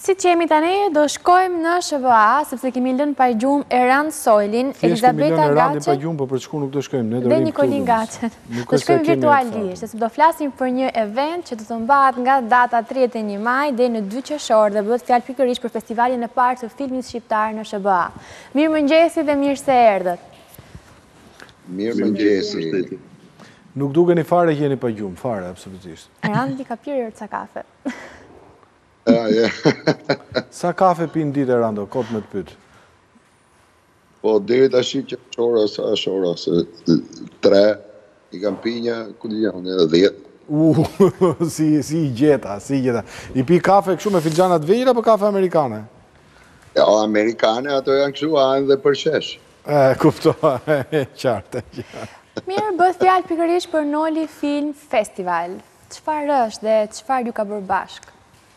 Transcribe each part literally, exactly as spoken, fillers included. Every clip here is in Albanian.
Si që jemi tani, do shkojmë në Sh V A, sepse kemi lënë pa gjumë Erand Soilin, Elizabeta Gaçen po për çku nuk do shkojmë, dhe Nikolin Gaçen. Do shkojmë virtualisht, sepse do flasim për një event që do të mbahet nga data tridhjetë e një maj deri në dy qershor dhe bëhet fjalë pikërisht për festivalin e parë të filmit shqiptar në Sh V A. Mirëmëngjesi dhe mirë se erdhët. Mirëmëngjesi. Nuk dukeni fare që jeni pa gjumë, fare absolutisht. Erandi ka pirë ca kafe. Sa kafe pinë ditë Erando, kot me të pyt? Po, deri tash që shora, sa shora, se tre, i kam pinja, ku di janë, edhe dhjetë. Uh, si, si i gjeta, si i gjeta. I pi kafe kështu me filxanat vejra, apo kafe amerikane? Ja, amerikane, ato janë kështu, anë dhe për shesh. E, kuptoha, e, qartë, e qartë. Mirë, bëth fjalë pikërisht për Noli Film Festival. Çfarë është dhe çfarë ju ka bërë bashkë?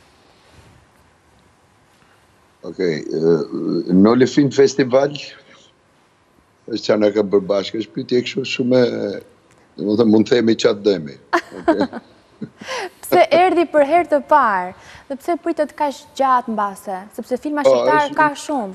Okej, Noli Film Festival është që në ka bërë bashkë, është pyetje kështu shumë, mund të themi qatë dëmi. Pse erdhi për herë të parë, dhe pse pritet kaq gjatë mbase, sepse filma shqiptar ka shumë.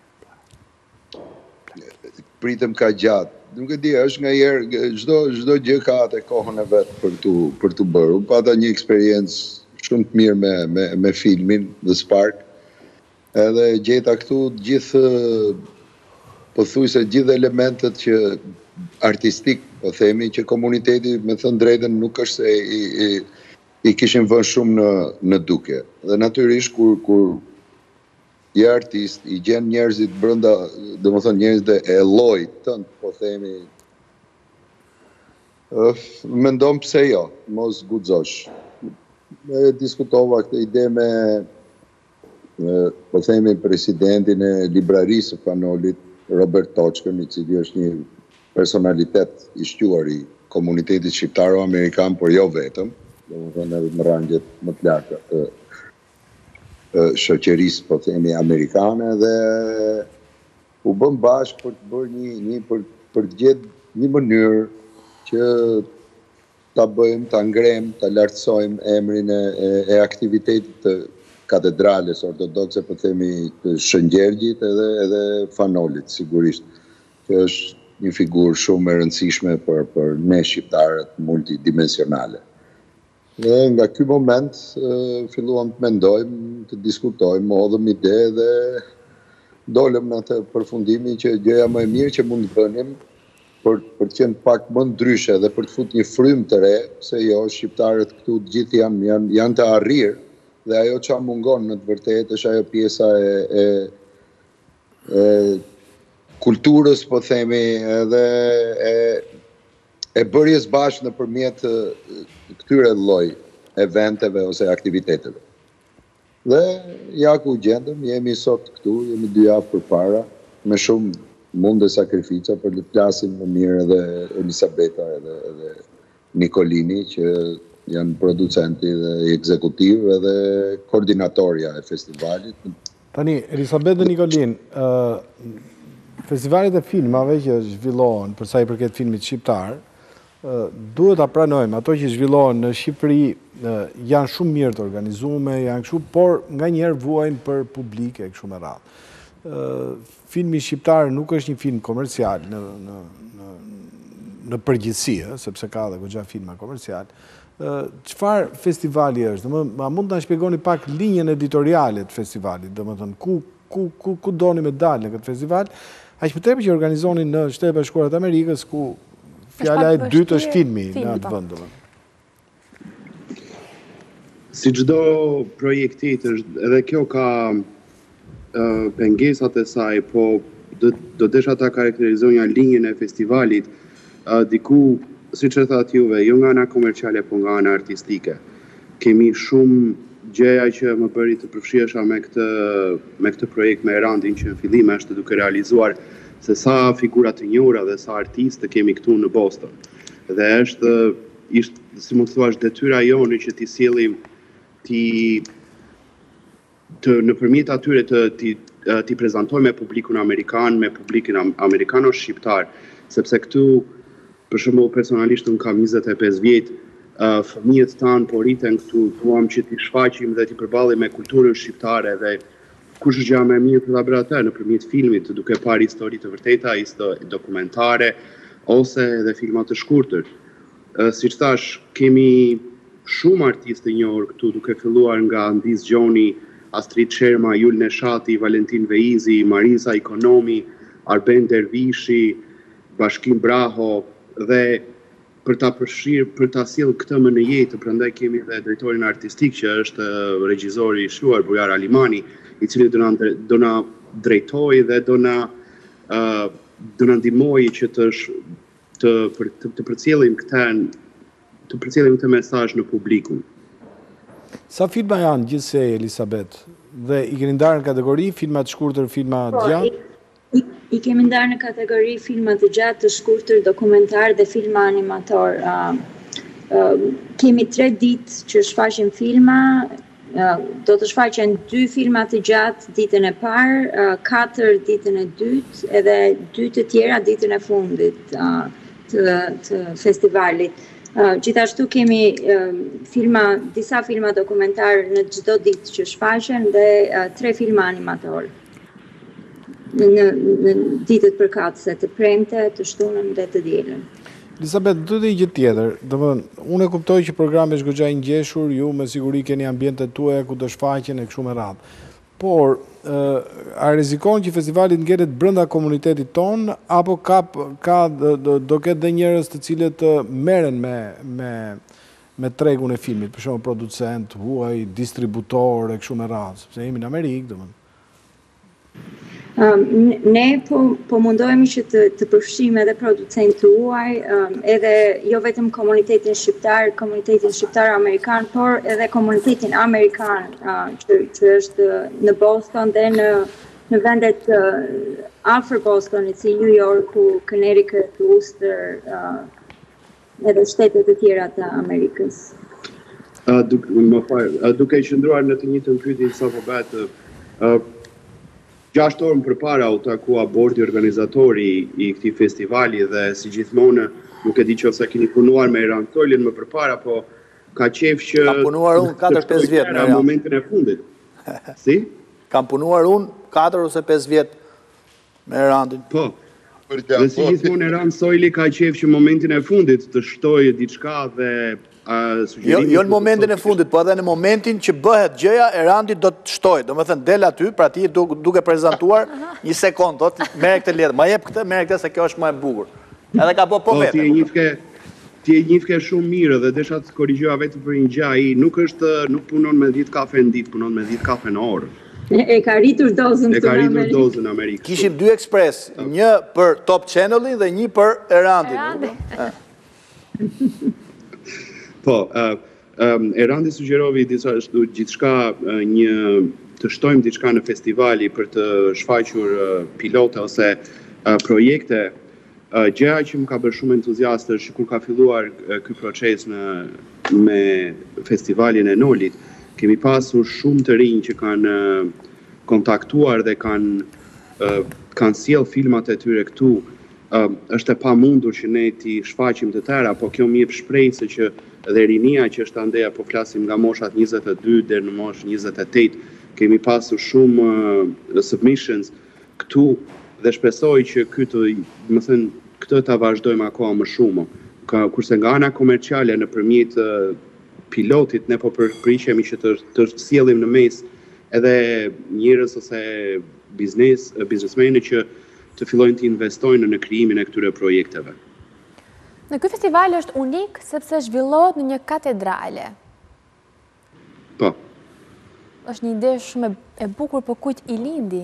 Pritem ka gjatë. Nuk e di, është nga herë, çdo gjë ka atë kohën e vet për tu për tu bërë. Unë pata një eksperiencë shumë të mirë me me me filmin The Spark. Edhe gjeta këtu gjithë, po thuj se gjithë elementet që artistik, po themi, që komuniteti, me thënë drejtën, nuk është se i, i, i kishin vënë shumë në, në duke. Dhe natyrisht, kur, kur je artist, i gjen njerëzit brenda, dhe më thënë njerëzit e llojit tënd, po themi, mendon pse jo, mos guxosh. Ne diskutova këtë ide me po themi presidentin e librarisë së Panolit, Robert Toçkën, i cili është një personalitet i shquar i komunitetit shqiptaro-amerikan, por jo vetëm, domethënë edhe në rangjet më të larta të shoqërisë, po themi, amerikane, dhe u bëm bashkë për të bërë një, një për, për të gjetë një mënyrë që ta bëjmë, ta ngrem, ta lartësojmë emrin e, e, e aktivitetit të katedrales ortodokse, po themi, të Shëngjergjit edhe, edhe Fanolit, sigurisht, që është një figurë shumë e rëndësishme për, për ne shqiptarët multidimensionale. Dhe nga ky moment filluam të mendojmë, të diskutojmë, modhëm ide dhe dolëm në atë përfundimi që gjëja më e mirë që mund të bënim për, për të qenë pak më ndryshe dhe për të futur një frymë të re, se jo, shqiptarët këtu të gjithë janë, janë, janë të arrirë, dhe ajo që mungon në të vërtetë është ajo pjesa e, e, e kulturës, po themi, edhe e, e bërjes bashkë në përmjet këtyre lloj eventeve ose aktiviteteve. Dhe ja ku gjendëm, jemi sot këtu, jemi dy javë përpara, me shumë mund dhe sakrifica për të flasim më mirë edhe Elisabeta edhe, edhe Nikolini, që janë producenti dhe ekzekutiv edhe koordinatorja e festivalit. Tani, Elisabet dhe Nikolin, uh, festivalet e filmave që zhvillohen për sa i përket filmit shqiptar, uh, duhet ta pranojmë, ato që zhvillohen në Shqipëri uh, janë shumë mirë të organizume, janë kështu, por nga njerë vuajnë për publike, kështu me radhë. Uh, filmi shqiptar nuk është një film komercial në, në, në, në përgjithësi, sepse ka dhe goxha filma komercial. Çfarë festivali është? A mund të na shpjegoni pak linjën editoriale të festivalit? Domethënë, ku ku ku ku doni me dalë në këtë festival? Aq më tepër që organizoni në Shtetet e Bashkuara të Amerikës, ku fjala e dytë është filmi në atë vend, domethënë. Si çdo projekt tjetër, edhe kjo ka uh, pengesat e saj, po do do desha ta karakterizoj një linjën e festivalit, uh, diku si që thatë juve, jo nga ana komerciale, po nga ana artistike. Kemi shumë gjëja që më bëri të përfshihesha me këtë, me këtë projekt me Erandin, që në fillim është duke realizuar se sa figura të njohura dhe sa artistë kemi këtu në Boston. Dhe është, ishte, si mund të thuash, detyra jone që t'i sjellim, t'i të nëpërmjet atyre të t'i, t'i prezantojmë me publikun amerikan, me publikin amerikano-shqiptar, sepse këtu, për shembull, personalisht unë kam njëzet e pesë vjet, uh, fëmijët tanë po rriten këtu, duam që t'i shfaqim dhe t'i përballim me kulturën shqiptare dhe kush është gjë më e mirë për ta bërë atë nëpërmjet filmit, duke parë histori të vërteta, histori dokumentare ose edhe filma të shkurtër. Uh, siç thash, kemi shumë artistë të njohur këtu, duke filluar nga Ndiz Gjoni, Astrid Sherma, Jul Neshati, Valentin Veizi, Marisa Ikonomi, Arben Dervishi, Bashkim Braho dhe për ta përfshirë, për ta sjellë këtë më në jetë, prandaj kemi edhe drejtorin artistik që është regjizori i shquar Bujar Alimani, i cili do na do na drejtojë dhe do na uh, do na ndihmojë që të të të, të përcjellim këtë të përcjellim këtë mesazh në publikun. Sa filma janë gjithsej, Elisabeth? Dhe i keni ndarë në kategori filma të shkurtër, filma të gjatë? I, I kemi ndarë në kategori filma të gjatë, të shkurtër, dokumentar dhe filma animator. Uh, uh, kemi tre ditë që shfaqim filma, uh, do të shfaqen dy filma të gjatë ditën e parë, uh, katër ditën e dytë, edhe dy të tjera ditën e fundit uh, të, të festivalit. Uh, gjithashtu kemi uh, filma, disa filma dokumentar në çdo ditë që shfaqen dhe uh, tre filma animator në, në ditët përkatëse, të premte, të shtunën dhe të dielën. Elisabeth, do të gjë tjetër. Domethënë, unë e kuptoj që programi është goxha i ngjeshur, ju me siguri keni ambientet tuaja ku do shfaqen e kështu me radhë. Por, a rrezikon që festivali ngjelet brenda komunitetit ton, apo ka, ka do, do ketë dhe njerëz të cilët merren me, me, me tregun e filmit, për shembull producent, huaj, distributor e kështu me radhë, sepse jemi në Amerikë, domethënë. Um, ne po, po mundohemi që të, të përfshijmë edhe producentë huaj, um, edhe jo vetëm komunitetin shqiptar, komunitetin shqiptar amerikan, por edhe komunitetin amerikan uh, që, që është në Boston dhe në, në vendet uh, afër Bostonit, si New Yorku, Connecticut, Worcester, uh, edhe shtetet e tjera të Amerikës. Uh, duke, më fal, uh, duke qëndruar në të njëjtën pyetje sa po bëhet, uh, gjashtë orë më përpara u takua bordi organizatori i këtij festivali dhe si gjithmonë, nuk e di nëse keni punuar me Eran Soilin më përpara, po ka qef që kam punuar unë katër pesë vjet në momentin e fundit. Si? Kam punuar unë katër ose pesë vjet me Erandin. Po. Dhe si gjithmonë Eran Soili ka qef që momentin e fundit të shtojë diçka dhe Jo, jo në momentin e fundit, po edhe në momentin që bëhet gjëja, Erandi do të shtojë. Do me thënë, del aty, pra ti duke prezentuar një sekund, do të merre këtë letër. Ma jep këtë, merre këtë se kjo është më e bukur. Edhe ka po po vetë. Ti e njifke shumë mirë dhe desha të korrigjoja vetëm për një gjë, ai nuk është, nuk punon me dhjetë kafe në ditë, punon me dhjetë kafe në orë. E ka rritur dozën në Amerikë. E ka rritur dozën në Amerikë. Kishim dy ekspres, një për Top Channelin dhe një për Erandin. Po, uh, um, Erandi sugjerovi gjithçka uh, një të shtojmë diçka në festivali për të shfaqur uh, pilote ose uh, projekte. Uh, gjëja që më ka bërë shumë entuziast është kur ka filluar uh, ky proces në me festivalin e Nolit, kemi pasur shumë të rinj që kanë uh, kontaktuar dhe kanë uh, kanë sjell filmat e tyre këtu. Uh, është e pamundur që ne t'i shfaqim të tëra, po kjo më jep shpresë që dhe rinia që është andeja, po flasim nga moshat njëzet e dy deri në moshë njëzet e tetë, kemi pasur shumë uh, submissions këtu dhe shpresoj që këtë, më thënë, këtë ta vazhdojmë akoma më shumë. Ka, kurse nga ana komerciale nëpërmjet uh, pilotit ne po përpiqemi që të, të sjellim në mes edhe njerëz ose biznes, biznesmenë që të fillojnë të investojnë në krijimin e këtyre projekteve. Në ky festival është unik sepse zhvillohet në një katedrale. Po. Është një ide shumë e bukur, po kujt i lindi?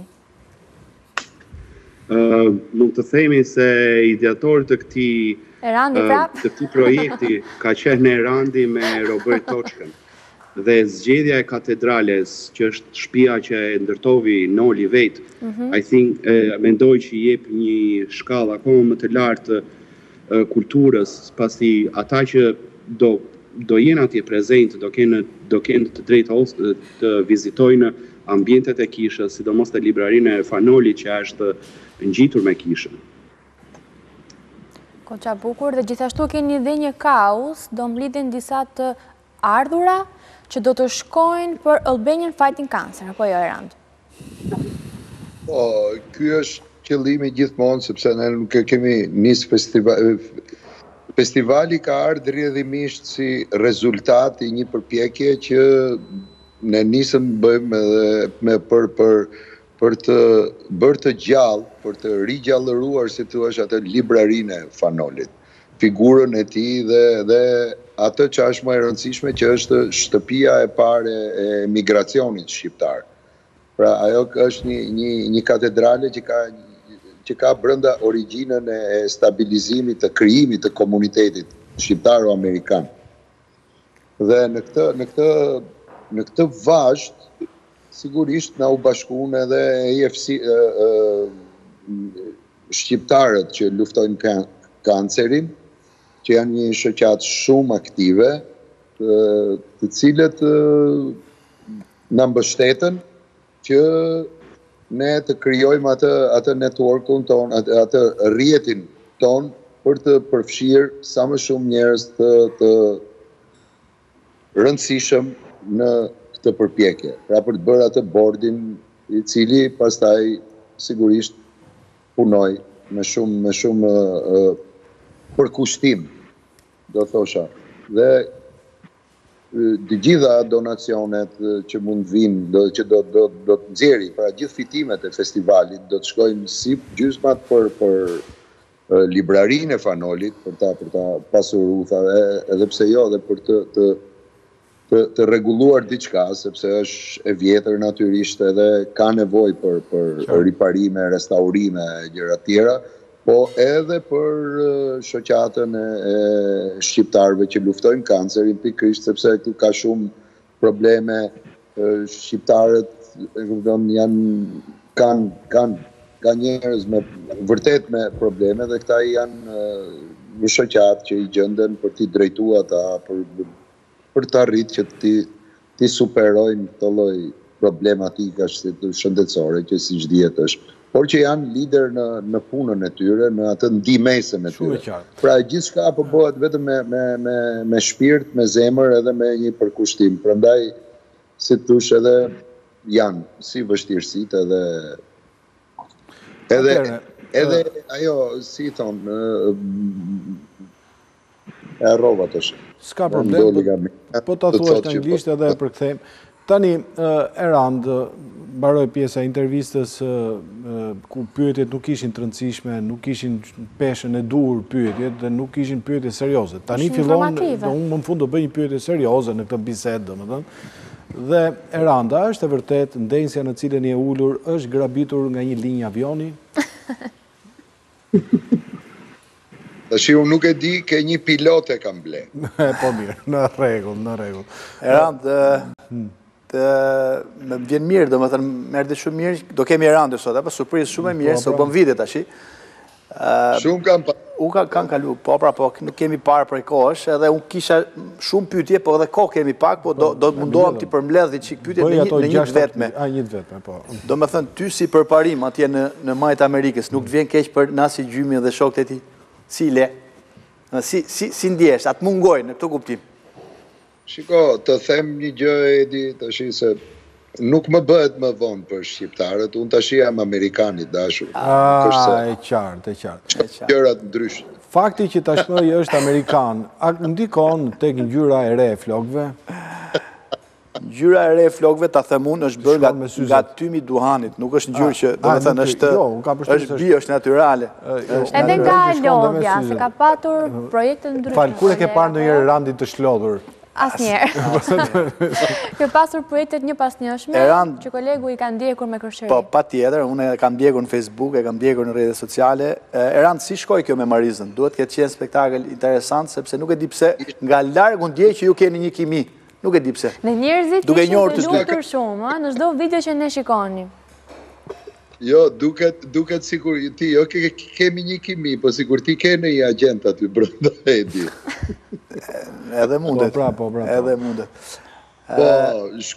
Uh, mund të themi se ideator të këtij Erandi prap. Uh, të këtij projekti ka qenë Erandi me Robert Toçkën. Dhe zgjedhja e katedrales, që është shtëpia që e ndërtovi Noli vet, mm -hmm. I think uh, mendoj që jep një shkallë akoma më të lartë uh, kulturës, pasi ata që do do jenë atje prezent, do kenë do kenë të drejtë të vizitojnë ambientet e kishës, sidomos te librarinë e Fanolit që është ngjitur me kishën. Ko qa bukur, dhe gjithashtu keni dhe një kaos, do mblidhen disa të ardhura që do të shkojnë për Albanian Fighting Cancer, apo jo, Erand? Po, ky është qëllimi gjithmonë, sepse ne nuk kemi nisë festival... Festivali ka ardhë rrjedhimisht si rezultat i një përpjekje që ne nisëm bëjmë edhe me për, për, për të bërë të gjallë, për të rigjallëruar, si thua, atë librarinë e Fanolit, figurën e tij dhe dhe atë që është më e rëndësishme, që është shtëpia e parë e emigracionit shqiptar. Pra ajo është një një një katedrale që ka që ka brenda origjinën e stabilizimit të krijimit të komunitetit shqiptaro-amerikan. Dhe në këtë në këtë në këtë vazhd sigurisht na u bashkuan edhe E F C shqiptarët që luftojnë kan kancerin, që janë një shoqatë shumë aktive, të, të cilët na mbështeten që ne të krijojmë atë atë networkun ton, atë, atë rrjetin ton për të përfshirë sa më shumë njerëz të, të rëndësishëm në këtë përpjekje. Pra për të bërë atë bordin i cili pastaj sigurisht punoj me shumë me shumë uh, përkushtim, do thosha. Dhe të gjitha donacionet që mund vinë, do, që do, do, do të nxjerri, pra gjithë fitimet e festivalit, do të shkojnë si gjysmat për, për uh, librarinë e Fanolit, për ta, për ta pasuruar, edhe pse jo, dhe për të, të, të, të rregulluar diçka, sepse është e vjetër natyrisht edhe ka nevojë për, për riparime, restaurime, gjëra tjera, po edhe për shoqatën e, e shqiptarëve që luftojnë kancerin, pikërisht sepse këtu ka shumë probleme. Shqiptarët janë kanë kanë ka njerëz me vërtet me probleme, dhe këta janë një shoqatë që i gjenden për t'i drejtuar ata, për për të arritur që ti ti superojnë këtë lloj problematika shëndetësore që siç dihet është, por që janë lider në në punën e tyre, në atë ndihmesën e tyre. Pra gjithçka po bëhet vetëm me me me me shpirt, me zemër, edhe me një përkushtim. Prandaj, si thosh, edhe janë si vështirësitë edhe edhe edhe ajo, si thon, e rrova tash. S'ka problem, po ta thuash në anglisht edhe e përkthejmë. Tani, Erand, mbaroi pjesa e intervistës ku pyetjet nuk ishin të rëndësishme, nuk ishin peshën e dur pyetjet, dhe nuk ishin pyetje serioze. Tani fillon, unë më në fund do bëj një pyetje serioze në këtë bisedë, domethënë. Dhe Eranda, është e vërtet ndensja në cilën je ulur është grabitur nga një linjë avioni? Tash unë nuk e di, ke një pilot e kam ble. Po mirë, në rregull, në rregull. Erand, më vjen mirë, do më thënë, merdhe shumë mirë, do kemi Erandë sot, apo surprizë shumë e mirë, se u bëm vite tash. Shumë kam pa. Unë kanë kalu, po pra po, nuk kemi parë për kohësh, edhe unë kisha shumë pyetje, po edhe kohë kemi pak, po do mundohem ti përmbledh çik pyetje në një vetme. A një vetme, po. Do më thënë, ty si përparim atje në majtë Amerikës, nuk të vjen keq për nasi gjymi dhe shokët e ti? Si le? Si ndjesh, atë mungojnë në këtë kuptim? Shiko, të them një gjë, Edi, tash se nuk më bëhet më vonë për shqiptarët, unë tash jam amerikanit dashur. Ah, e qartë, e qartë. Gjërat ndryshme. Fakti që tashmë është amerikan, a ndikon tek ngjyra e re e flokëve? Ngjyra e re e flokëve, ta them unë, është bërë nga tymi duhanit, nuk është ngjyrë që, domethënë, është është bio, është natyrale. Edhe nga lodhja, se ka patur projekte ndryshme. Fal, kur e ke parë ndonjëherë Randin të shlodhur? Asnjëherë. Ke pasur projektet një pas njëshme, që kolegu i ka ndjekur me kërshëri. Po, pa tjetër, unë e kam ndjekur në Facebook, e kam ndjekur në rrjetet sociale. Erand, si shkoj kjo me Marizën? Duhet këtë qenë spektakël interesant, sepse nuk e di pse, nga larg unë ndjej që ju keni një kimi. Nuk e di pse. Dhe njerëzit ishin të lutur shumë, në çdo video që ne shikoni. Jo, duket, duket sikur ti, jo kemi një kimi, po sikur ti ke në një agent aty brenda, e di. Edhe mundet. Po, pra, po, pra. Edhe mundet. Po, shko,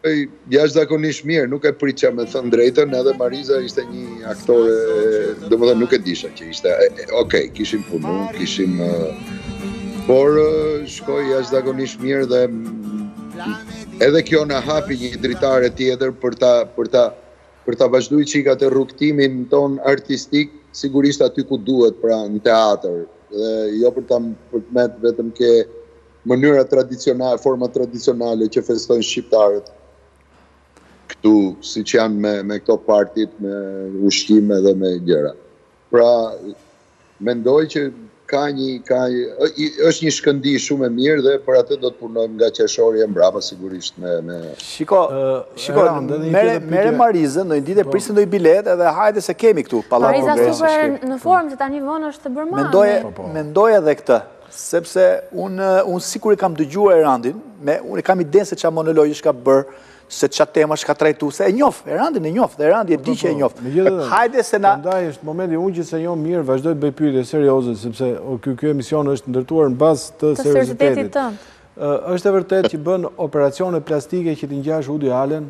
jashtëzakonisht mirë, nuk e pritja me thënë drejtën, edhe Mariza ishte një aktore, domethënë nuk e disha që ishte, okej, kishim punu, kishim, por shkoj jashtëzakonisht mirë dhe edhe kjo na hapi një dritare tjetër për ta, për ta, për ta vazhduar çikat e rrugtimin ton artistik, sigurisht aty ku duhet, pra në teatr, dhe jo për ta përmet vetëm ke mënyra tradicionale, forma tradicionale që festojnë shqiptarët këtu, si që janë me, me këto partit, me ushqime dhe me gjëra. Pra, mendoj që ka një, ka, është një shkëndi shumë e mirë dhe për atë do të punojmë nga qershori e mbrapa sigurisht me... me... Shiko, shiko mere, mere Marizën, në një ditë e prisë ndoj bilet edhe hajde se kemi këtu. Mariza super në formë që tani vonë është të bërma. Mendoj edhe këtë. Sepse unë un sikur i kam dëgjuar Erandin, me, unë i kam iden se qa monologi shka bërë, se qa tema shka trajtu, se e njof, Erandin e njof, dhe Erandi e di që e njof. Hajde se na... Ndaj është momenti unë që se njoh mirë, vazhdoj të bëj pyetje serioze, sepse ky emision është ndërtuar në bazë të seriozitetit. Është e vërtet që bën operacione plastike që t'i ngjash Woody Allen?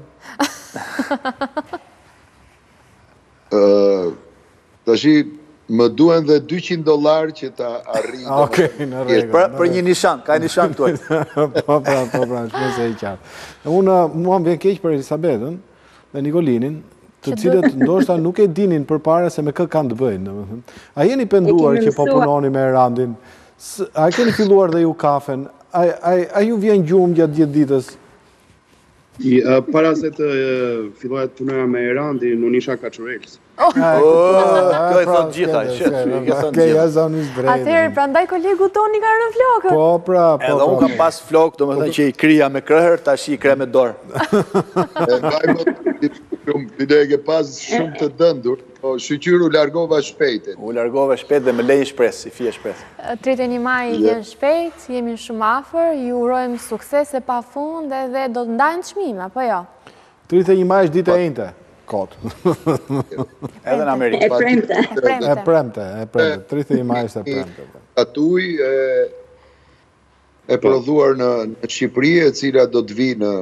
Tashi, më duen dhe dyqind dollar që ta arrijë. Okej, në rregull. Për një nishan, ka nishan këtu. Po pra, po pra, shpresoj se i qartë. Unë mua më vjen keq për Elisabetën dhe Nikolinin, të cilët ndoshta nuk e dinin përpara se me kë kanë të bëjnë, domethënë. A jeni penduar që po punoni me Erandin? A keni filluar dhe ju kafen? A, a, a ju vjen gjumë gjatë gjithë ditës? I, uh, para se të uh, filloja të punoja me Erandin, unë isha kaçurels. Oh, kjo e thot gjitha, atëherë, prandaj kolegu toni ka rënë flokë. Po, pra, po. Edhe unë kam pas flokë, do me thënë që i krija me krëher, tash i kre me dorë. Ti e ke pas shumë të dëndur, po shqyqyru largova shpejt. U largova shpejt dhe me lejnë shpres, si fje shpres. tridhjetë e një maj jenë shpejt, jemi shumë afer, ju urojmë sukses e pa fund edhe do të ndajnë çmime, apo jo? tridhjetë e një maj është ditë e njëjtë. Kot. Edhe në Amerikë. E premte. E premte, e premte. tridhjetë e një maj është e premte. Atuj e prodhuar në Shqipëri, e cila do të vi në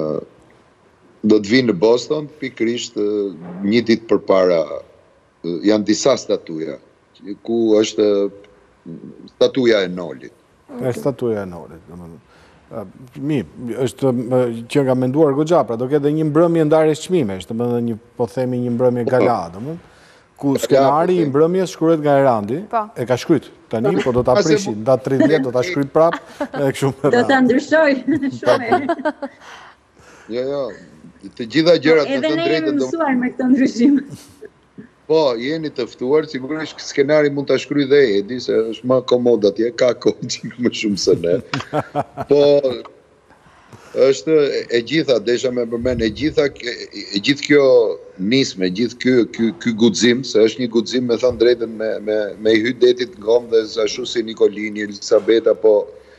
do të vi në Boston, pikërisht një ditë përpara, janë disa statuja, ku është statuja e Nolit. E statuja e Nolit, domethënë. Mi, është që nga menduar goxha, pra do ketë dhe një mbrëmje ndarjes çmimesh, domethënë një, po themi një mbrëmje gala, domethënë, ku skenari i mbrëmjes shkruhet nga Erandi, e ka shkryt, tani, po do ta prishi, nda tridhjetë do ta shkryt prap, e kështu me radhë. Do ta ndryshoj shumë. Jo, jo, të gjitha gjërat të thënë drejtën. Edhe ne jemi mësuar me këtë ndryshim. Po, jeni të ftuar, sigurisht skenari mund të shkryj dhe Edi, se është më komod atje, ka kohë që më shumë se ne. Po, është e gjitha, desha me përmen, e gjitha, e gjithë kjo nisme, e gjithë kjo, kjo, kjo guxim, se është një guxim me thënë drejtën me, me, me i hydetit në gomë dhe zashu si Nikolini, Elisabeta, po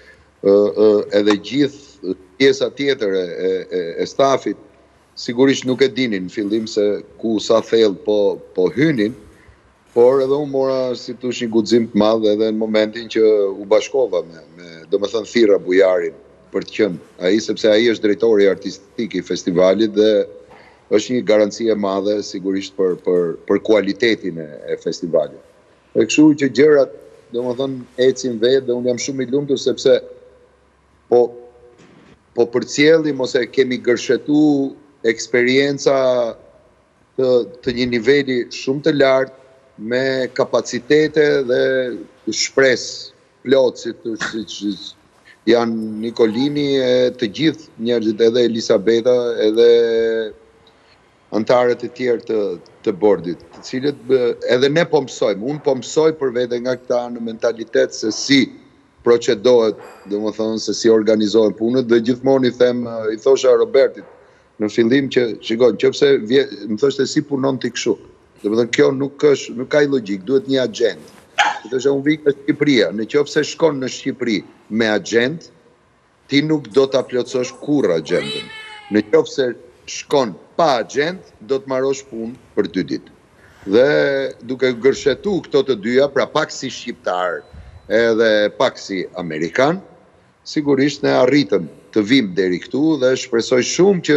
edhe gjithë pjesa tjetër e, e, e stafit, sigurisht nuk e dinin në fillim se ku sa thellë po, po hynin, por edhe unë mora si tush një guxim të madh edhe në momentin që u bashkova me, me do me thënë Thira Bujarin për të qenë ai, sepse ai është drejtori artistik i festivalit dhe është një garanci e madhe sigurisht për, për, për kualitetin e, e festivalit. E kështu që gjërat do me thënë ecin vetë dhe unë jam shumë i lumtur sepse po, po përcjellim ose kemi gërshetu eksperienca të, të një niveli shumë të lartë me kapacitete dhe shpresë plotësit si që janë Nikolini e të gjithë njerëzit, edhe Elisabeta, edhe antarët e tjerë të, të bordit, të cilët edhe ne po mësojmë, unë po mësoj për vete nga këta në mentalitet se si procedohet, dhe më thonë se si organizohen punët, dhe gjithmonë i them, i thosha Robertit, në fillim që, shikoj, nëse më thoshte si punon ti kështu. Domethënë kjo nuk është, nuk ka logjik, duhet një agent. Të thosha unë vik në Shqipëria, nëse shkon në Shqipëri me agent, ti nuk do ta plotësosh kurrë agjentën. Nëse shkon pa agent, do të marrosh punë për dy ditë. Dhe duke gërshetu këto të dyja, pra pak si shqiptar, edhe pak si amerikan, sigurisht ne arritëm të vim deri këtu dhe shpresoj shumë që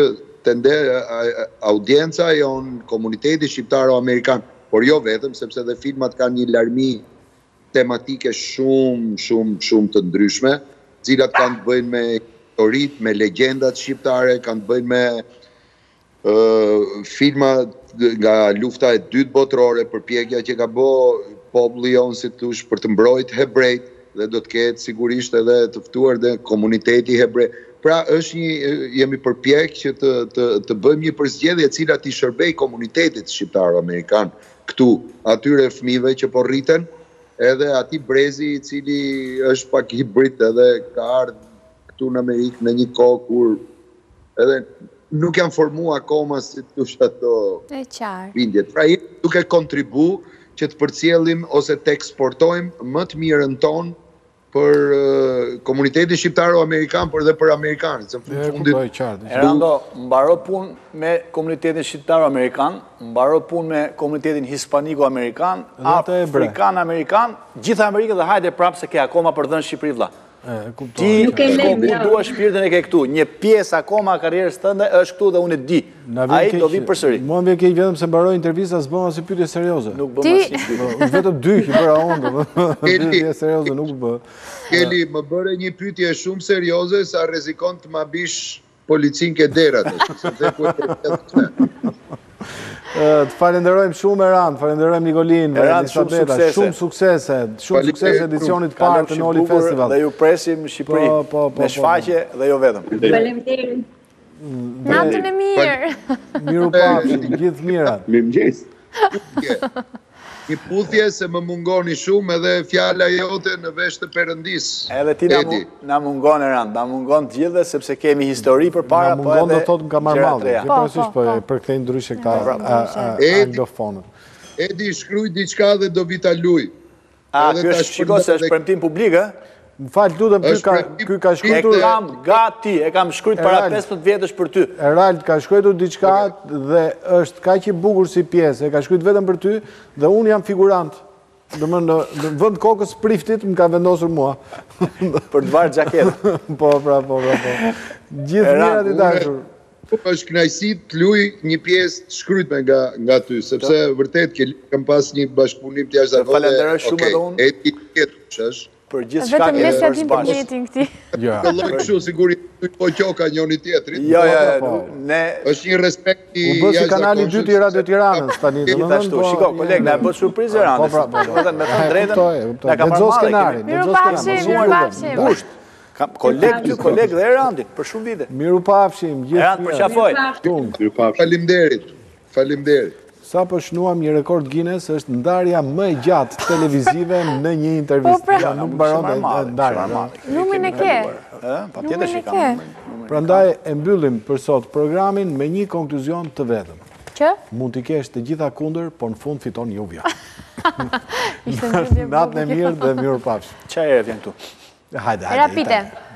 tende audienca jon, komuniteti shqiptaro-amerikan, por jo vetëm, sepse dhe filmat kanë një larmi tematike shumë, shumë, shumë të ndryshme, cilat kanë të bëjnë me historit, me legendat shqiptare, kanë të bëjnë me uh, filma nga lufta e dytë botërore, përpjekja që ka bë populli jonë, si tush, për të mbrojt hebrejt, dhe do të ketë sigurisht edhe të ftuar dhe komuniteti hebrej. Pra është një, jemi përpjek që të, të, të bëjmë një përzgjedhje e cila t'i shërbej komunitetit shqiptar-amerikan këtu, atyre fëmijëve që po rriten, edhe ati brezi i cili është pak hibrid edhe ka ardhur këtu në Amerikë në një kohë kur edhe nuk janë formu akoma si tush ato bindjet. Pra jemi duke kontribu që të përcjellim ose të eksportojmë më të mirën tonë për uh, komunitetin shqiptaro-amerikan, por dhe për amerikanët. Erando, mbaro punë me komunitetin shqiptaro-amerikan, mbaro punë me komunitetin hispaniko-amerikan, afrikan-amerikan, gjitha Amerikë dhe hajde prapë se ke akoma për dhënë Shqipëri vlla. Ti dua shpirtin e ke këtu, një pjesë akoma karrierës tënde është këtu dhe unë e di. Ai do vi përsëri. Mua më vjen keq vetëm se mbaroi intervista, s'bën as pyetje serioze. Nuk bëm as një pyetje. Vetëm dy që bëra unë. Pyetje serioze nuk bë. Keli, më bëre një pyetje shumë serioze sa rrezikon të ma bish policin ke derat. Të falenderojmë shumë Erand, falenderojmë Nikolin, Elisabeta, shumë suksese, shumë suksese edicionit parë të Noli Festival. Dhe ju presim në Shqipëri me shfaqje dhe jo vetëm. Faleminderit. Natën e mirë. Miru pafshim, gjithë mirat. Mirëmëngjes. Një puthje se më mungoni shumë edhe fjala jote në vesh të Perëndis. Edhe ti na mungon Erand, na mungon të gjithë sepse kemi histori përpara, po edhe. Na mungon do thotë nga marrmalli. Kjo përgjithsisht po përkthejnë ndryshe këta anglofonët. Edi shkruaj diçka dhe do vi ta luaj. A, ky është shiko se është premtim publik, ë? Më falë, lutem, ky ka shkruar. E kam gati, e kam shkruar para pesëmbëdhjetë vjetësh për ty. Erald ka shkruar diçka dhe është kaq i bukur si pjesë, e ka shkruar vetëm për ty dhe unë jam figurant. Domethënë në vend kokës priftit më ka vendosur mua për të varë xhaketën. Po, pra, po, pra, po. Gjithë mirat i dashur. Është kënaqësi të luaj një pjesë të shkruajtme nga nga ty, sepse vërtet kam pas një bashkëpunim të jashtëzakonshëm. Falenderoj shumë edhe unë. E ti tjetër, për gjithë shka ke dhe është bashkë. Ja. Këlloj kështu, sigurisht po qoka njëri tjetrit. Jo, jo, ne... është një respekt i jashtëzakonshëm. U bë si kanali dytë i Radio Tiranës tani. Gjithashtu, shiko, koleg, na e bët surprizë Tiranës. Me thënë drejtën, na ka marrë madhe. Miru pafshim, miru pafshim. Gusht. Koleg ty, koleg dhe Erandit, për shumë vite. Miru pafshim, gjithë Erand për qafoj. Falimderit, falimderit. Sa po shnuam një rekord Guinness, është ndarja më e gjatë televizive në një intervistë. Nuk mbaron ndarja. Numrin e ke. Patjetër që kam. Prandaj e mbyllim për sot programin me një konkluzion të vetëm. Që? Mund t'i kesh të gjitha kundër, por në fund fiton Juvja. Natën e mirë dhe mirë pafshim. Çfarë vjen këtu? Hajde, hajde. Rapide.